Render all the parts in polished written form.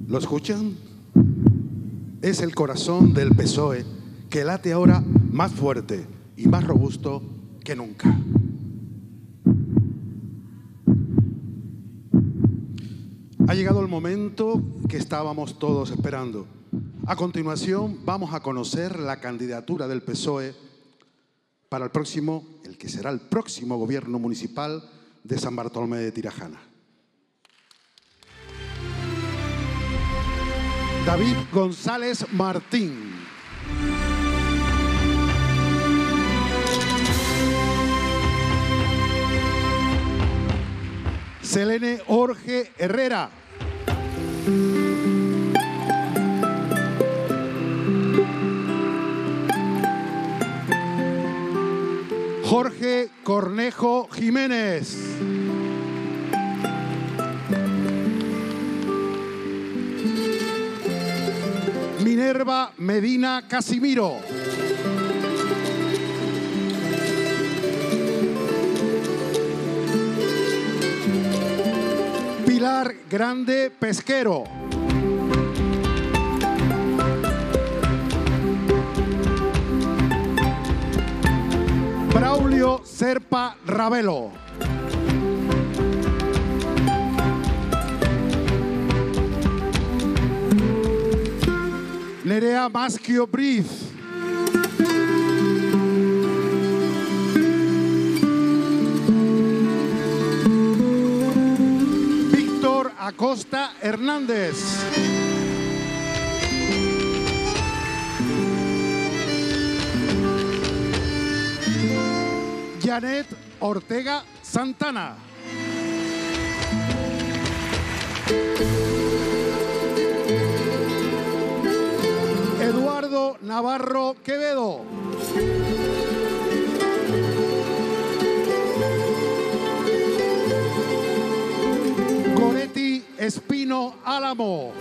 ¿Lo escuchan? Es el corazón del PSOE que late ahora más fuerte y más robusto que nunca. Ha llegado el momento que estábamos todos esperando. A continuación vamos a conocer la candidatura del PSOE para el que será el próximo gobierno municipal de San Bartolomé de Tirajana. David González Martín. Selene Jorge Herrera. Jorge Cornejo Jiménez. Minerva Medina Casimiro. Pilar Grande Pesquero. Braulio Serpa Ravelo. Nerea Maschio Briz. Víctor Acosta Hernández. Janet Ortega Santana. Eduardo Navarro Quevedo. Goretti Espino Álamo.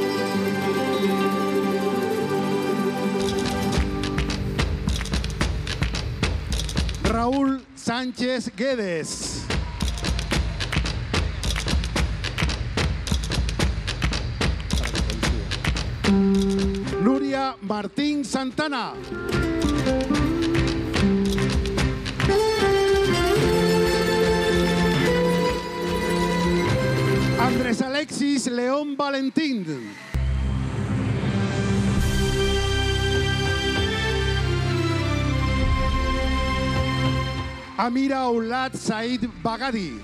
Raúl Sánchez Guedes. Nuria Martín Santana. Andrés Alexis León Valentín. Amira Oulad Said Bagadi.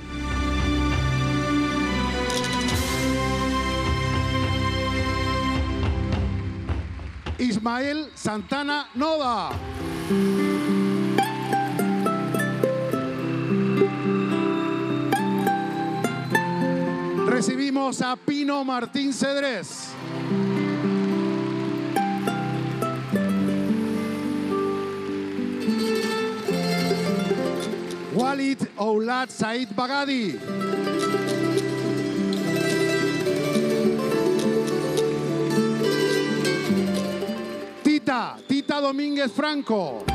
Ismael Santana Noda. Recibimos a Pino Martín Cedrés. Walid Oulad Said Bagadi. Tita Domínguez Franco.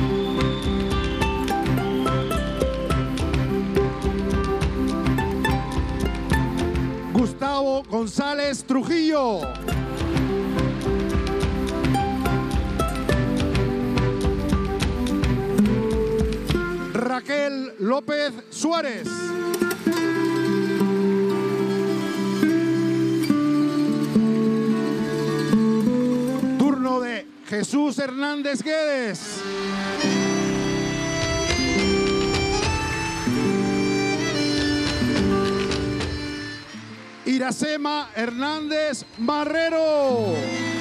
Gustavo González Trujillo. Raquel López Suárez. Turno de Jesús Hernández Guedes. Iracema Hernández Marrero.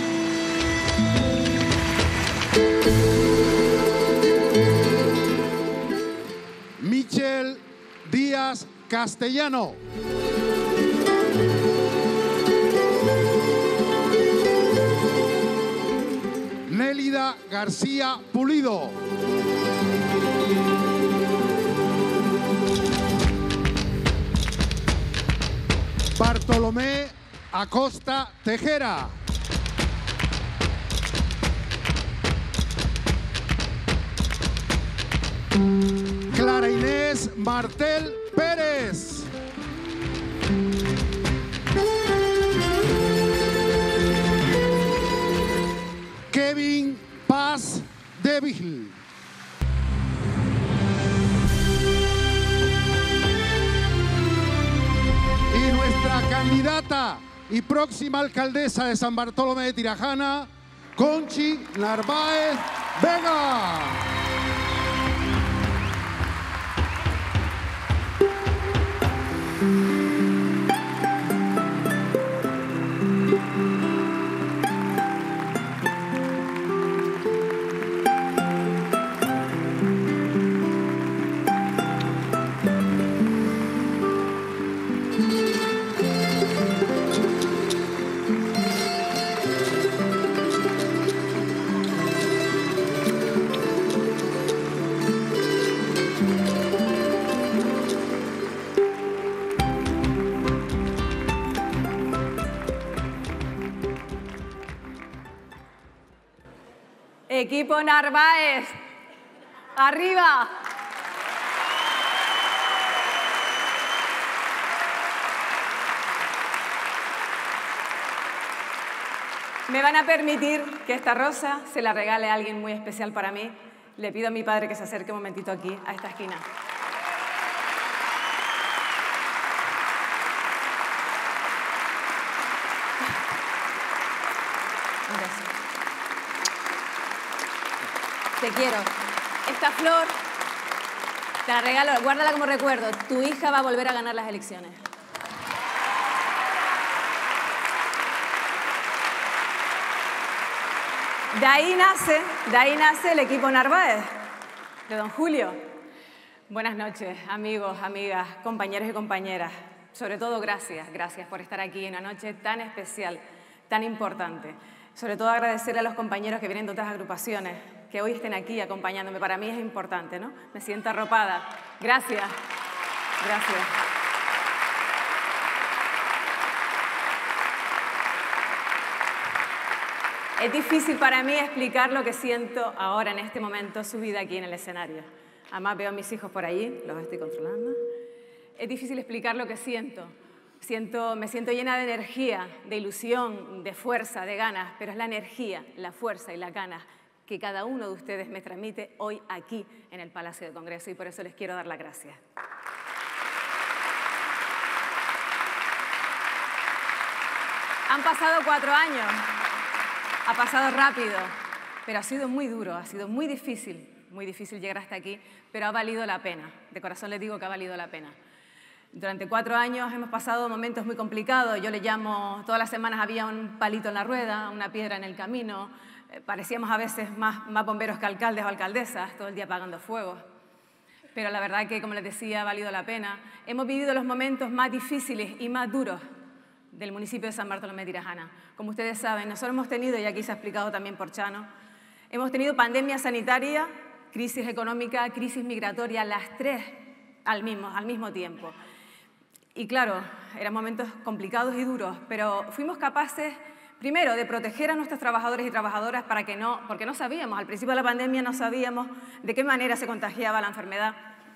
Michel Díaz Castellano. Nélida García Pulido. Bartolomé Acosta Tejera. Clara Inés Martel Pérez. la candidata y próxima alcaldesa de San Bartolomé de Tirajana, Conchi Narváez Vega. Equipo Narváez, arriba. Me van a permitir que esta rosa se la regale a alguien muy especial para mí. Le pido a mi padre que se acerque un momentito aquí, a esta esquina. Te quiero. Esta flor te la regalo, guárdala como recuerdo. Tu hija va a volver a ganar las elecciones. De ahí nace el equipo Narváez, de don Julio. Buenas noches, amigos, amigas, compañeros y compañeras. Sobre todo, gracias por estar aquí en una noche tan especial, tan importante. Sobre todo agradecerle a los compañeros que vienen de otras agrupaciones, que hoy estén aquí acompañándome. Para mí es importante, ¿no? Me siento arropada. Gracias. Gracias. Es difícil para mí explicar lo que siento ahora, en este momento, subida aquí en el escenario. Además veo a mis hijos por allí, los estoy controlando. Es difícil explicar lo que siento. Me siento llena de energía, de ilusión, de fuerza, de ganas, pero es la energía, la fuerza y las ganas que cada uno de ustedes me transmite hoy aquí en el Palacio de Congreso, y por eso les quiero dar las gracias. Han pasado 4 años, ha pasado rápido, pero ha sido muy duro, ha sido muy difícil llegar hasta aquí, pero ha valido la pena. De corazón les digo que ha valido la pena. Durante 4 años hemos pasado momentos muy complicados. Yo le llamo, todas las semanas había un palito en la rueda, una piedra en el camino. Parecíamos a veces más bomberos que alcaldes o alcaldesas, todo el día apagando fuegos. Pero la verdad que, como les decía, ha valido la pena. Hemos vivido los momentos más difíciles y más duros del municipio de San Bartolomé de Tirajana. Como ustedes saben, nosotros hemos tenido, y aquí se ha explicado también por Chano, hemos tenido pandemia sanitaria, crisis económica, crisis migratoria, las 3 al mismo tiempo. Y claro, eran momentos complicados y duros, pero fuimos capaces, primero, de proteger a nuestros trabajadores y trabajadoras porque no sabíamos, al principio de la pandemia no sabíamos de qué manera se contagiaba la enfermedad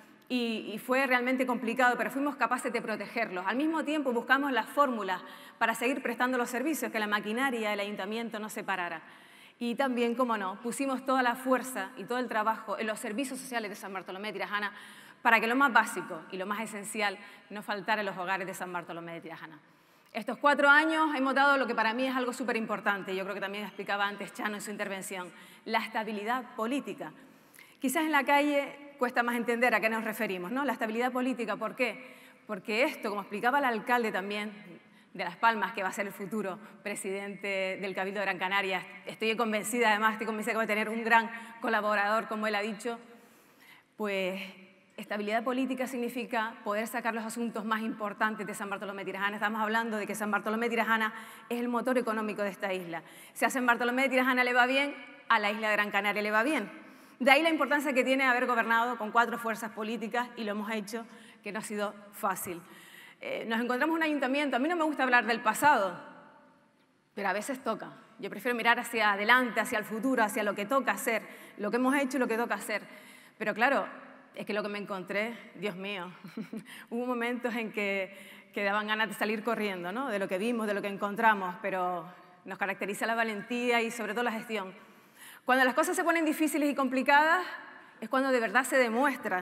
y fue realmente complicado, pero fuimos capaces de protegerlos. Al mismo tiempo buscamos las fórmulas para seguir prestando los servicios, que la maquinaria del ayuntamiento no se parara. Y también, como no, pusimos toda la fuerza y todo el trabajo en los servicios sociales de San Bartolomé de Tirajana para que lo más básico y lo más esencial no faltara en los hogares de San Bartolomé de Tirajana. Estos 4 años hemos dado lo que para mí es algo súper importante, yo creo que también explicaba antes Chano en su intervención, la estabilidad política. Quizás en la calle cuesta más entender a qué nos referimos, ¿no? La estabilidad política, ¿por qué? Porque esto, como explicaba el alcalde también de Las Palmas, que va a ser el futuro presidente del Cabildo de Gran Canaria, estoy convencida, además, que va a tener un gran colaborador, como él ha dicho, pues estabilidad política significa poder sacar los asuntos más importantes de San Bartolomé de Tirajana. Estamos hablando de que San Bartolomé de Tirajana es el motor económico de esta isla. Si a San Bartolomé de Tirajana le va bien, a la isla de Gran Canaria le va bien. De ahí la importancia que tiene haber gobernado con 4 fuerzas políticas, y lo hemos hecho, que no ha sido fácil. Nos encontramos en un ayuntamiento, a mí no me gusta hablar del pasado, pero a veces toca. Yo prefiero mirar hacia adelante, hacia el futuro, hacia lo que toca hacer, lo que hemos hecho y lo que toca hacer. Pero claro, es que lo que me encontré, Dios mío, hubo momentos en que daban ganas de salir corriendo, ¿no? De lo que vimos, de lo que encontramos, pero nos caracteriza la valentía y sobre todo la gestión. Cuando las cosas se ponen difíciles y complicadas es cuando de verdad se demuestra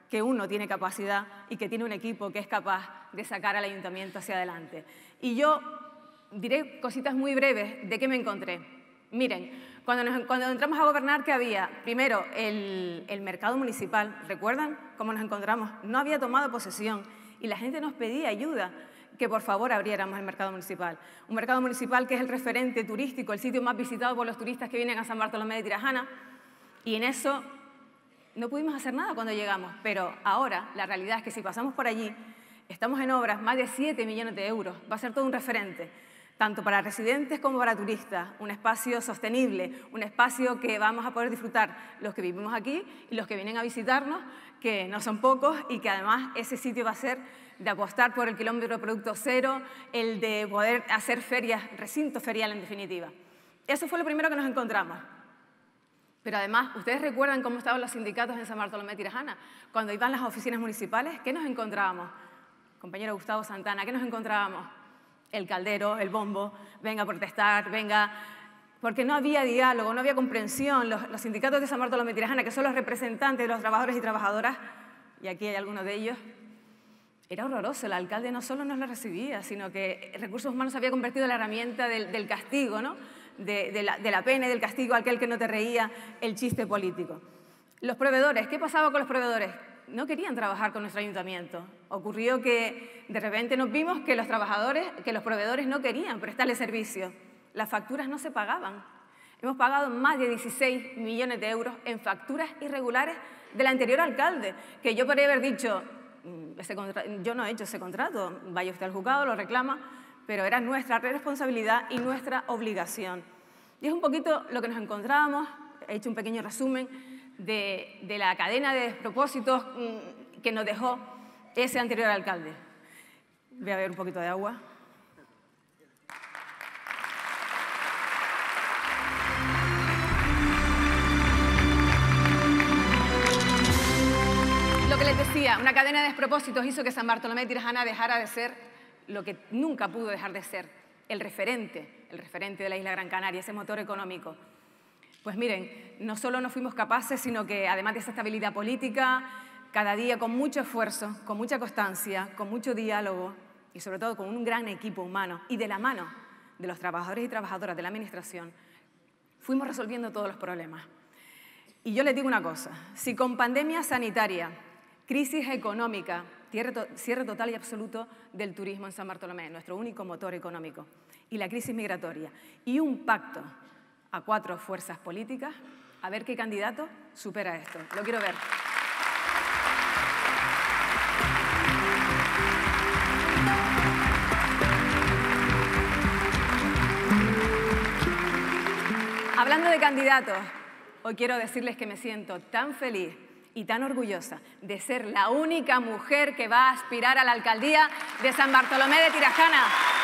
que uno tiene capacidad y que tiene un equipo que es capaz de sacar al ayuntamiento hacia adelante. Y yo diré cositas muy breves de qué me encontré. Miren, cuando entramos a gobernar, ¿qué había? Primero, el mercado municipal. ¿Recuerdan cómo nos encontramos? No había tomado posesión y la gente nos pedía ayuda, que por favor abriéramos el mercado municipal. Un mercado municipal que es el referente turístico, el sitio más visitado por los turistas que vienen a San Bartolomé de Tirajana, y en eso no pudimos hacer nada cuando llegamos, pero ahora la realidad es que si pasamos por allí, estamos en obras, más de 7 millones de euros, va a ser todo un referente, tanto para residentes como para turistas, un espacio sostenible, un espacio que vamos a poder disfrutar los que vivimos aquí y los que vienen a visitarnos, que no son pocos, y que además ese sitio va a ser de apostar por el kilómetro producto cero, el de poder hacer ferias, recinto ferial en definitiva. Eso fue lo primero que nos encontramos. Pero además, ¿ustedes recuerdan cómo estaban los sindicatos en San Bartolomé de Tirajana? Cuando iban las oficinas municipales, ¿qué nos encontrábamos? Compañero Gustavo Santana, ¿qué nos encontrábamos? El caldero, el bombo, venga a protestar, venga... Porque no había diálogo, no había comprensión. Los sindicatos de San Bartolomé de Tirajana, que son los representantes de los trabajadores y trabajadoras, y aquí hay algunos de ellos, era horroroso. El alcalde no solo nos lo recibía, sino que Recursos Humanos se había convertido en la herramienta del castigo, ¿no? de la pena y del castigo, aquel que no te reía, el chiste político. Los proveedores, ¿qué pasaba con los proveedores? No querían trabajar con nuestro ayuntamiento. Ocurrió que de repente nos vimos que los proveedores no querían prestarle servicio. Las facturas no se pagaban. Hemos pagado más de 16 millones de euros en facturas irregulares del anterior alcalde, que yo podría haber dicho, yo no he hecho ese contrato, vaya usted al juzgado, lo reclama, pero era nuestra responsabilidad y nuestra obligación. Y es un poquito lo que nos encontrábamos. He hecho un pequeño resumen de la cadena de despropósitos que nos dejó ese anterior alcalde. Voy a beber un poquito de agua. Lo que les decía, una cadena de despropósitos hizo que San Bartolomé de Tirajana dejara de ser lo que nunca pudo dejar de ser, el referente de la isla Gran Canaria, ese motor económico. Pues miren, no solo no fuimos capaces, sino que además de esa estabilidad política, cada día con mucho esfuerzo, con mucha constancia, con mucho diálogo y sobre todo con un gran equipo humano y de la mano de los trabajadores y trabajadoras de la Administración, fuimos resolviendo todos los problemas. Y yo les digo una cosa, si con pandemia sanitaria, crisis económica, cierre total y absoluto del turismo en San Bartolomé, nuestro único motor económico, y la crisis migratoria, y un pacto a 4 fuerzas políticas, a ver qué candidato supera esto. Lo quiero ver. Hablando de candidatos, hoy quiero decirles que me siento tan feliz y tan orgullosa de ser la única mujer que va a aspirar a la alcaldía de San Bartolomé de Tirajana.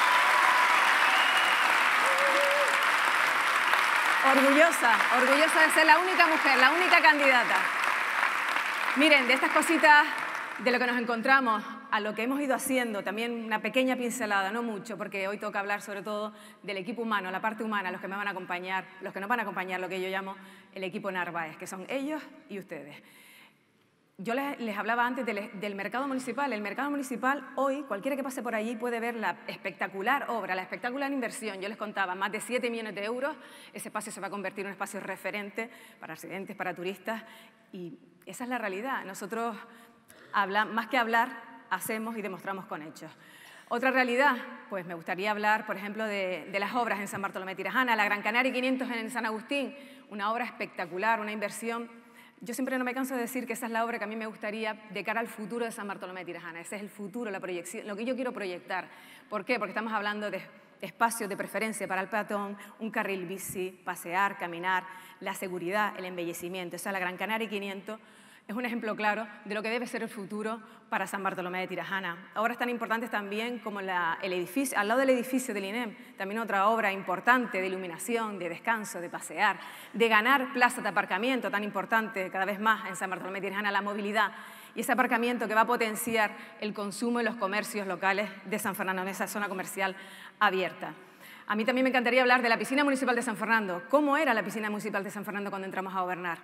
Orgullosa de ser la única mujer, la única candidata. Miren, de estas cositas, de lo que nos encontramos, a lo que hemos ido haciendo, también una pequeña pincelada, no mucho, porque hoy toca hablar sobre todo del equipo humano, la parte humana, los que me van a acompañar, los que nos van a acompañar, lo que yo llamo el equipo Narváez, que son ellos y ustedes. Yo les hablaba antes del mercado municipal. El mercado municipal hoy, cualquiera que pase por allí puede ver la espectacular obra, la espectacular inversión. Yo les contaba, más de 7 millones de euros. Ese espacio se va a convertir en un espacio referente para residentes, para turistas. Y esa es la realidad. Nosotros, más que hablar, hacemos y demostramos con hechos. Otra realidad, pues me gustaría hablar, por ejemplo, de las obras en San Bartolomé de Tirajana, la Gran Canaria 500 en San Agustín, una obra espectacular, una inversión. Yo siempre no me canso de decir que esa es la obra que a mí me gustaría de cara al futuro de San Bartolomé de Tirajana. Ese es el futuro, la proyección, lo que yo quiero proyectar. ¿Por qué? Porque estamos hablando de espacios de preferencia para el peatón, un carril bici, pasear, caminar, la seguridad, el embellecimiento. Esa es la Gran Canaria 500. Es un ejemplo claro de lo que debe ser el futuro para San Bartolomé de Tirajana. Obras tan importantes también como el edificio, al lado del edificio del INEM, también otra obra importante de iluminación, de descanso, de pasear, de ganar plazas de aparcamiento tan importante cada vez más en San Bartolomé de Tirajana, la movilidad y ese aparcamiento que va a potenciar el consumo en los comercios locales de San Fernando, en esa zona comercial abierta. A mí también me encantaría hablar de la piscina municipal de San Fernando. ¿Cómo era la piscina municipal de San Fernando cuando entramos a gobernar?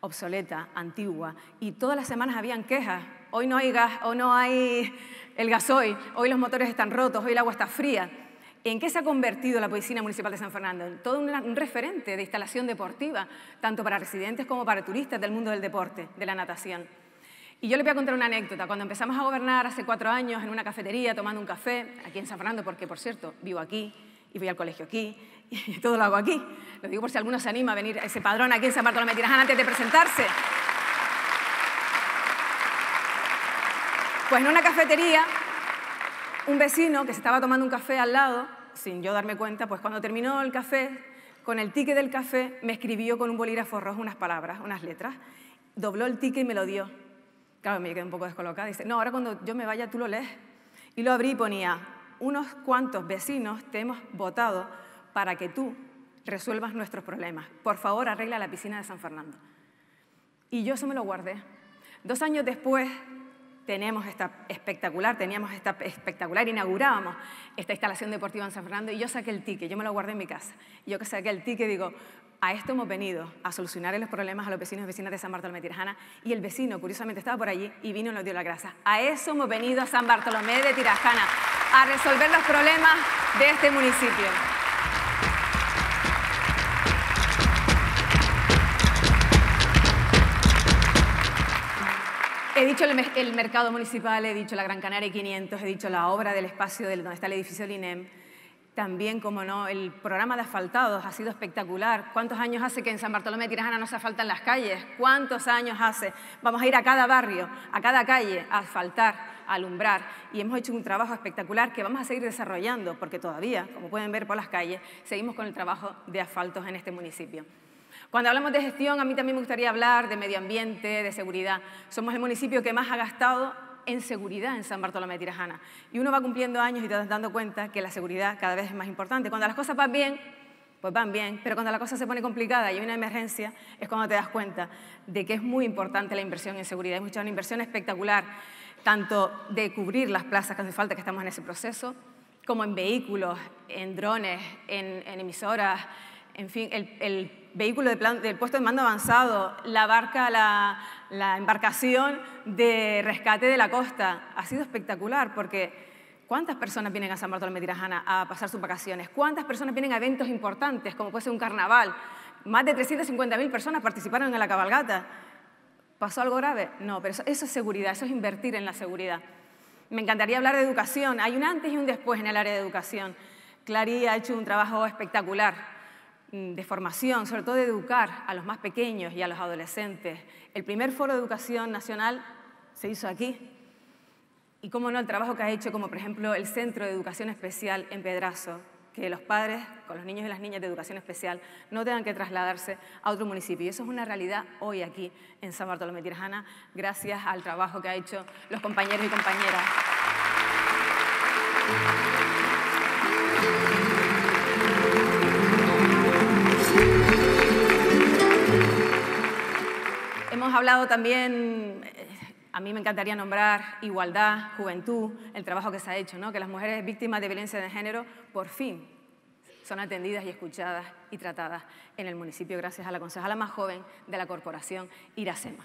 obsoleta, antigua, y todas las semanas habían quejas. Hoy no hay gas, hoy no hay el gasoil, hoy los motores están rotos, hoy el agua está fría. ¿En qué se ha convertido la Piscina Municipal de San Fernando? En todo un referente de instalación deportiva, tanto para residentes como para turistas del mundo del deporte, de la natación. Y yo les voy a contar una anécdota. Cuando empezamos a gobernar hace 4 años en una cafetería, tomando un café, aquí en San Fernando, porque, por cierto, vivo aquí y voy al colegio aquí, y todo lo hago aquí. Lo digo por si alguno se anima a venir a ese padrón aquí en San Bartolomé de Tirajana antes de presentarse. Pues en una cafetería, un vecino que se estaba tomando un café al lado, sin yo darme cuenta, pues cuando terminó el café, con el ticket del café, me escribió con un bolígrafo rojo unas palabras, unas letras, dobló el ticket y me lo dio. Claro, me quedé un poco descolocada. Dice, no, ahora cuando yo me vaya tú lo lees. Y lo abrí y ponía, unos cuantos vecinos te hemos votado para que tú resuelvas nuestros problemas. Por favor, arregla la piscina de San Fernando. Y yo eso me lo guardé. 2 años después teníamos esta espectacular, inaugurábamos esta instalación deportiva en San Fernando y yo saqué el ticket, yo me lo guardé en mi casa. Y yo que saqué el ticket digo, a esto hemos venido, a solucionar los problemas a los vecinos y vecinas de San Bartolomé de Tirajana. Y el vecino, curiosamente, estaba por allí y vino y nos dio la gracia. A eso hemos venido a San Bartolomé de Tirajana, a resolver los problemas de este municipio. He dicho el mercado municipal, he dicho la Gran Canaria 500, he dicho la obra del espacio donde está el edificio del INEM. También, como no, el programa de asfaltados ha sido espectacular. ¿Cuántos años hace que en San Bartolomé de Tirajana no se asfaltan las calles? ¿Cuántos años hace? Vamos a ir a cada barrio, a cada calle, a asfaltar, a alumbrar. Y hemos hecho un trabajo espectacular que vamos a seguir desarrollando, porque todavía, como pueden ver por las calles, seguimos con el trabajo de asfaltos en este municipio. Cuando hablamos de gestión, a mí también me gustaría hablar de medio ambiente, de seguridad. Somos el municipio que más ha gastado en seguridad en San Bartolomé de Tirajana. Y uno va cumpliendo años y te vas dando cuenta que la seguridad cada vez es más importante. Cuando las cosas van bien, pues van bien, pero cuando la cosa se pone complicada y hay una emergencia, es cuando te das cuenta de que es muy importante la inversión en seguridad. Hemos hecho una inversión espectacular, tanto de cubrir las plazas que hace falta, que estamos en ese proceso, como en vehículos, en drones, en emisoras, en fin, el vehículo del puesto de mando avanzado, la barca, la embarcación de rescate de la costa. Ha sido espectacular porque ¿cuántas personas vienen a San Bartolomé de Tirajana a pasar sus vacaciones? ¿Cuántas personas vienen a eventos importantes como puede ser un carnaval? Más de 350.000 personas participaron en la cabalgata. ¿Pasó algo grave? No, pero eso es seguridad, eso es invertir en la seguridad. Me encantaría hablar de educación. Hay un antes y un después en el área de educación. Clary ha hecho un trabajo espectacular de formación, sobre todo de educar a los más pequeños y a los adolescentes. El primer foro de educación nacional se hizo aquí. Y cómo no, el trabajo que ha hecho, como por ejemplo el Centro de Educación Especial en Pedrazo, que los padres con los niños y las niñas de educación especial no tengan que trasladarse a otro municipio. Y eso es una realidad hoy aquí en San Bartolomé de Tirajana, gracias al trabajo que han hecho los compañeros y compañeras. Hemos hablado también, a mí me encantaría nombrar igualdad, juventud, el trabajo que se ha hecho, ¿no? Que las mujeres víctimas de violencia de género por fin son atendidas y escuchadas y tratadas en el municipio gracias a la concejala más joven de la corporación, Irasema.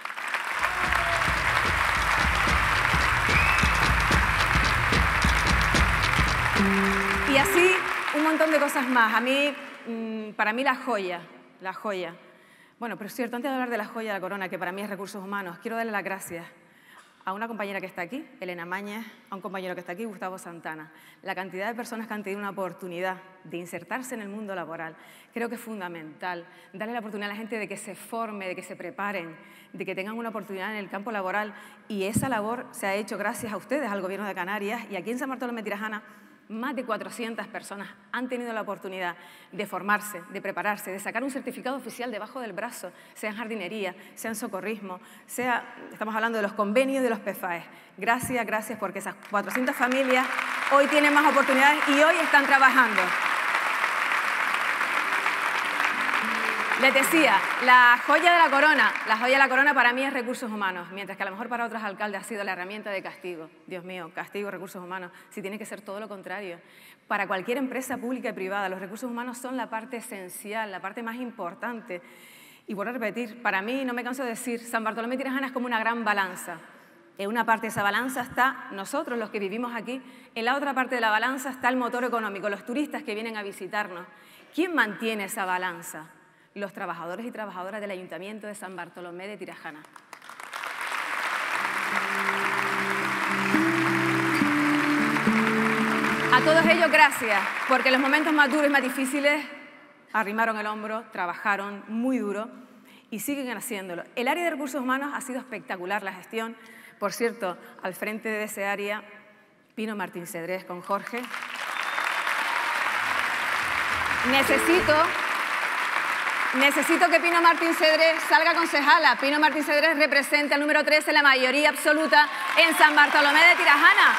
Y así un montón de cosas más. A mí, para mí la joya. Bueno, pero es cierto, antes de hablar de la joya de la corona, que para mí es recursos humanos, quiero darle las gracias a una compañera que está aquí, Elena Mañez, a un compañero que está aquí, Gustavo Santana. La cantidad de personas que han tenido una oportunidad de insertarse en el mundo laboral, creo que es fundamental. Darle la oportunidad a la gente de que se forme, de que se preparen, de que tengan una oportunidad en el campo laboral. Y esa labor se ha hecho gracias a ustedes, al Gobierno de Canarias, y aquí en San Bartolomé de Tirajana, más de 400 personas han tenido la oportunidad de formarse, de prepararse, de sacar un certificado oficial debajo del brazo, sea en jardinería, sea en socorrismo, estamos hablando de los convenios de los PFAE. Gracias, porque esas 400 familias hoy tienen más oportunidades y hoy están trabajando. Les decía, la joya de la corona para mí es recursos humanos, mientras que a lo mejor para otros alcaldes ha sido la herramienta de castigo. Dios mío, castigo, recursos humanos, si tiene que ser todo lo contrario. Para cualquier empresa pública y privada, los recursos humanos son la parte esencial, la parte más importante. Y vuelvo a repetir, para mí, no me canso de decir, San Bartolomé de Tirajana es como una gran balanza. En una parte de esa balanza está nosotros, los que vivimos aquí. En la otra parte de la balanza está el motor económico, los turistas que vienen a visitarnos. ¿Quién mantiene esa balanza? Los trabajadores y trabajadoras del Ayuntamiento de San Bartolomé de Tirajana. A todos ellos, gracias, porque en los momentos más duros y más difíciles arrimaron el hombro, trabajaron muy duro y siguen haciéndolo. El área de recursos humanos ha sido espectacular, la gestión. Por cierto, al frente de ese área, Pino Martín Cedrés con Jorge. Necesito que Pino Martín Cedrés salga concejala. Pino Martín Cedrés representa el número 13 en la mayoría absoluta en San Bartolomé de Tirajana.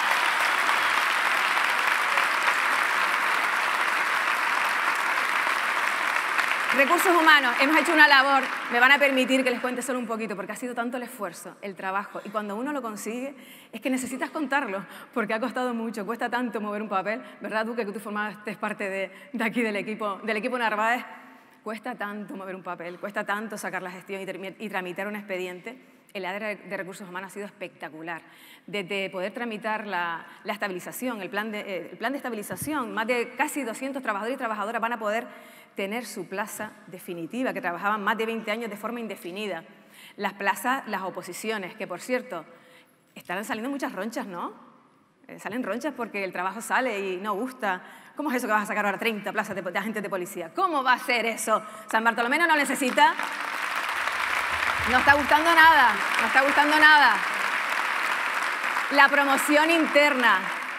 Recursos humanos, hemos hecho una labor, me van a permitir que les cuente solo un poquito, porque ha sido tanto el esfuerzo, el trabajo, y cuando uno lo consigue, es que necesitas contarlo, porque ha costado mucho, cuesta tanto mover un papel, ¿verdad, Duque, que tú formaste parte de aquí del equipo Narváez? Cuesta tanto mover un papel, cuesta tanto sacar la gestión y tramitar un expediente. El área de recursos humanos ha sido espectacular. Desde poder tramitar la estabilización, el plan de estabilización, más de casi 200 trabajadores y trabajadoras van a poder tener su plaza definitiva, que trabajaban más de 20 años de forma indefinida. Las plazas, las oposiciones, que por cierto, están saliendo muchas ronchas, ¿no? Salen ronchas porque el trabajo sale y no gusta. ¿Cómo es eso que vas a sacar ahora 30 plazas de agentes de policía? ¿Cómo va a ser eso? ¿San Bartolomé no lo necesita? No está gustando nada, no está gustando nada. La promoción interna,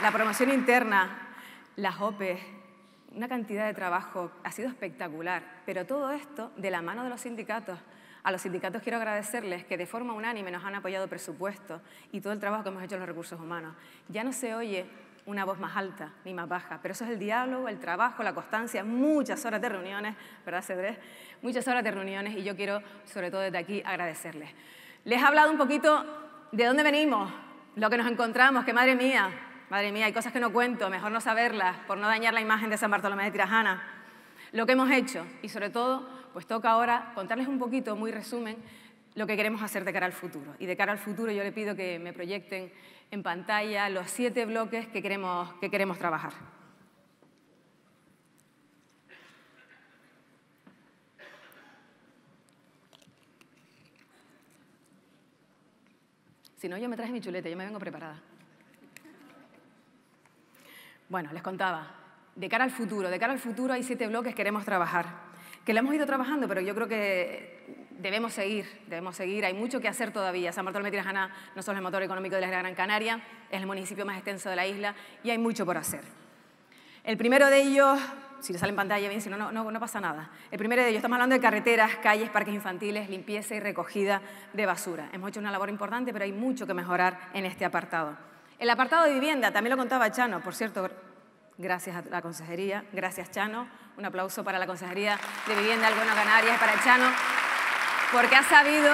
las OPE, una cantidad de trabajo, ha sido espectacular, pero todo esto de la mano de los sindicatos. A los sindicatos quiero agradecerles que de forma unánime nos han apoyado presupuestos y todo el trabajo que hemos hecho en los recursos humanos. Ya no se oye una voz más alta ni más baja, pero eso es el diálogo, el trabajo, la constancia, muchas horas de reuniones, ¿verdad, Cedrés? Muchas horas de reuniones y yo quiero, sobre todo desde aquí, agradecerles. Les he hablado un poquito de dónde venimos, lo que nos encontramos, que madre mía, hay cosas que no cuento, mejor no saberlas, por no dañar la imagen de San Bartolomé de Tirajana. Lo que hemos hecho y, sobre todo, pues toca ahora contarles un poquito, muy resumen, lo que queremos hacer de cara al futuro. Y de cara al futuro yo le pido que me proyecten en pantalla los 7 bloques que queremos trabajar. Si no, yo me traje mi chuleta, yo me vengo preparada. Bueno, les contaba, de cara al futuro hay 7 bloques que queremos trabajar, que lo hemos ido trabajando, pero yo creo que debemos seguir, hay mucho que hacer todavía. San Bartolomé de Tirajana no solo es el motor económico de la Gran Canaria, es el municipio más extenso de la isla y hay mucho por hacer. El primero de ellos, si le sale en pantalla bien, si no, no pasa nada. El primero de ellos, estamos hablando de carreteras, calles, parques infantiles, limpieza y recogida de basura. Hemos hecho una labor importante, pero hay mucho que mejorar en este apartado. El apartado de vivienda, también lo contaba Chano, por cierto, gracias a la consejería, gracias Chano, un aplauso para la Consejería de Vivienda del Gobierno de Canarias, para Chano, porque ha sabido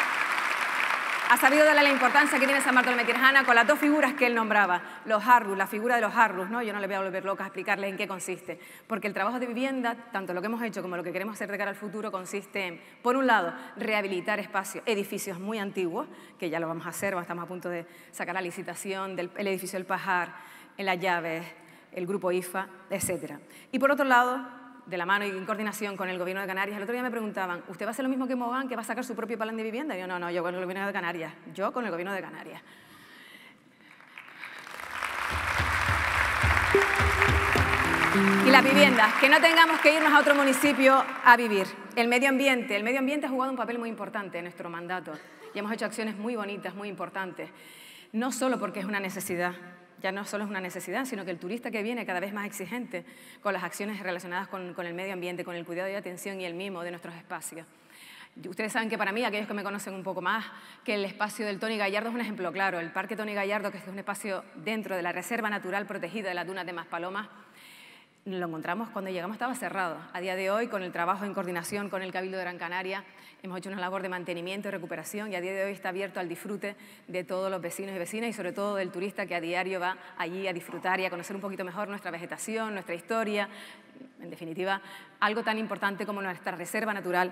darle la importancia que tiene San Bartolomé de Tirajana con las 2 figuras que él nombraba, los ARRUS, la figura de los ARRUS, ¿no? Yo no le voy a volver loca a explicarles en qué consiste, porque el trabajo de vivienda, tanto lo que hemos hecho como lo que queremos hacer de cara al futuro, consiste en, por un lado, rehabilitar espacios, edificios muy antiguos, que ya lo vamos a hacer, estamos a punto de sacar la licitación del edificio El Pajar, en Las Llaves, el grupo IFA, etc. Y por otro lado, de la mano y en coordinación con el Gobierno de Canarias, el otro día me preguntaban, ¿usted va a hacer lo mismo que Mogán, que va a sacar su propio plan de vivienda? Y yo, no, yo con el Gobierno de Canarias, yo con el Gobierno de Canarias. Y las viviendas, que no tengamos que irnos a otro municipio a vivir. El medio ambiente ha jugado un papel muy importante en nuestro mandato y hemos hecho acciones muy bonitas, muy importantes, no solo porque es una necesidad, ya no solo es una necesidad, sino que el turista que viene cada vez más exigente con las acciones relacionadas con el medio ambiente, con el cuidado y atención y el mimo de nuestros espacios. Ustedes saben que para mí, aquellos que me conocen un poco más, que el espacio del Toni Gallardo es un ejemplo claro. El Parque Toni Gallardo, que es un espacio dentro de la Reserva Natural Protegida de las Dunas de Maspalomas, lo encontramos cuando llegamos, estaba cerrado. A día de hoy, con el trabajo en coordinación con el Cabildo de Gran Canaria, hemos hecho una labor de mantenimiento y recuperación y a día de hoy está abierto al disfrute de todos los vecinos y vecinas y sobre todo del turista que a diario va allí a disfrutar y a conocer un poquito mejor nuestra vegetación, nuestra historia, en definitiva, algo tan importante como nuestra reserva natural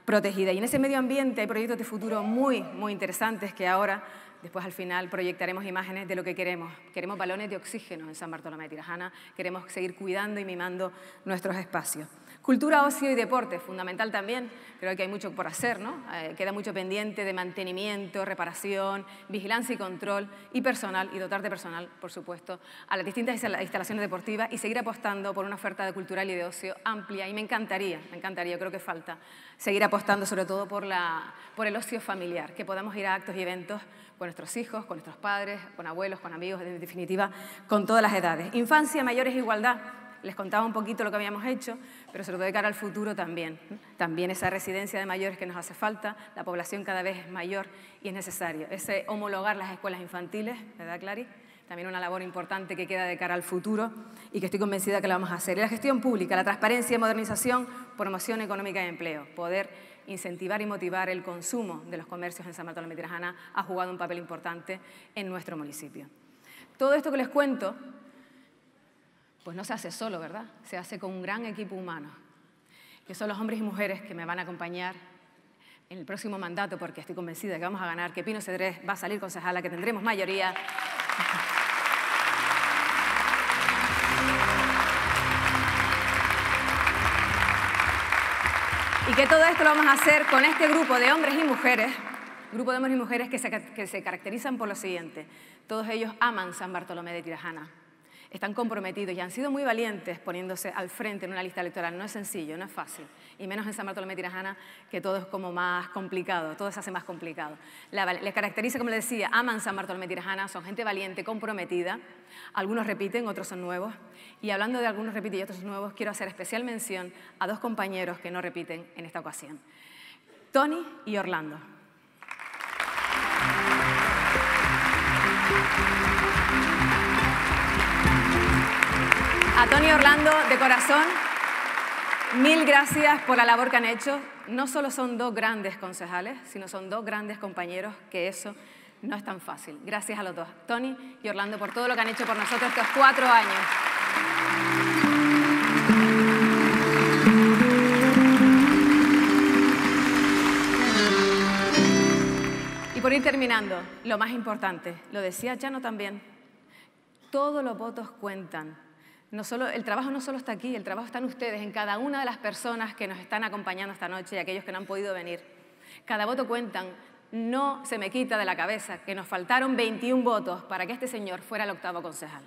protegida. Y en ese medio ambiente hay proyectos de futuro muy, muy interesantes que ahora, después al final, proyectaremos imágenes de lo que queremos. Queremos balones de oxígeno en San Bartolomé de Tirajana, queremos seguir cuidando y mimando nuestros espacios. Cultura, ocio y deporte, fundamental también. Creo que hay mucho por hacer, ¿no? Queda mucho pendiente de mantenimiento, reparación, vigilancia y control y personal, y dotar de personal, por supuesto, a las distintas instalaciones deportivas y seguir apostando por una oferta de cultural y de ocio amplia. Y me encantaría, creo que falta, seguir apostando sobre todo por el ocio familiar, que podamos ir a actos y eventos con nuestros hijos, con nuestros padres, con abuelos, con amigos, en definitiva, con todas las edades. Infancia, mayores, igualdad. Les contaba un poquito lo que habíamos hecho, pero sobre todo de cara al futuro también. También esa residencia de mayores que nos hace falta, la población cada vez es mayor y es necesario. Ese homologar las escuelas infantiles, ¿verdad, Clary? También una labor importante que queda de cara al futuro y que estoy convencida que la vamos a hacer. Y la gestión pública, la transparencia, modernización, promoción económica y empleo. Poder incentivar y motivar el consumo de los comercios en San Bartolomé de Tirajana ha jugado un papel importante en nuestro municipio. Todo esto que les cuento, pues no se hace solo, ¿verdad? Se hace con un gran equipo humano, que son los hombres y mujeres que me van a acompañar en el próximo mandato, porque estoy convencida de que vamos a ganar, que Pino Cedrés va a salir concejala, que tendremos mayoría. Y que todo esto lo vamos a hacer con este grupo de hombres y mujeres, que se caracterizan por lo siguiente. Todos ellos aman San Bartolomé de Tirajana. Están comprometidos y han sido muy valientes poniéndose al frente en una lista electoral. No es sencillo, no es fácil. Y menos en San Bartolomé de Tirajana, que todo es como más complicado, todo se hace más complicado. Les caracteriza, como les decía, aman San Bartolomé de Tirajana, son gente valiente, comprometida. Algunos repiten, otros son nuevos. Y hablando de algunos repiten y otros son nuevos, quiero hacer especial mención a dos compañeros que no repiten en esta ocasión. Tony y Orlando. A Tony y Orlando, de corazón, mil gracias por la labor que han hecho. No solo son dos grandes concejales, sino son dos grandes compañeros, que eso no es tan fácil. Gracias a los dos, Tony y Orlando, por todo lo que han hecho por nosotros estos 4 años. Y por ir terminando, lo más importante, lo decía Chano también, todos los votos cuentan. El trabajo no solo está aquí, el trabajo está en ustedes, en cada una de las personas que nos están acompañando esta noche y aquellos que no han podido venir. Cada voto cuentan. No se me quita de la cabeza que nos faltaron 21 votos para que este señor fuera el 8º concejal.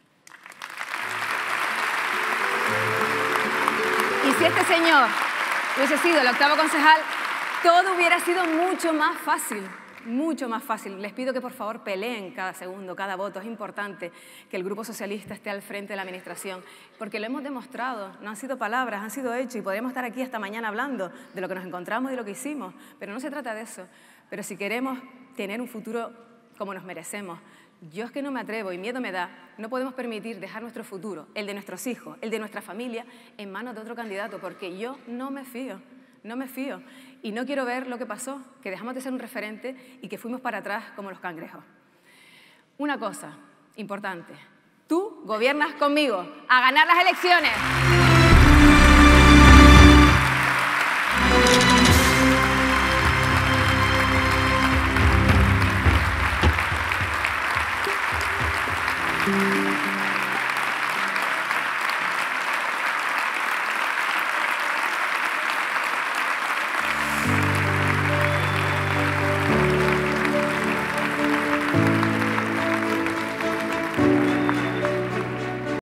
Y si este señor hubiese sido el 8º concejal, todo hubiera sido mucho más fácil. Mucho más fácil. Les pido que por favor peleen cada segundo, cada voto. Es importante que el Grupo Socialista esté al frente de la administración, porque lo hemos demostrado, no han sido palabras, han sido hechos, y podríamos estar aquí hasta mañana hablando de lo que nos encontramos y de lo que hicimos, pero no se trata de eso. Pero si queremos tener un futuro como nos merecemos, yo es que no me atrevo y miedo me da, no podemos permitir dejar nuestro futuro, el de nuestros hijos, el de nuestra familia, en manos de otro candidato, porque yo no me fío. No me fío y no quiero ver lo que pasó, que dejamos de ser un referente y que fuimos para atrás como los cangrejos. Una cosa importante, tú gobiernas conmigo, a ganar las elecciones.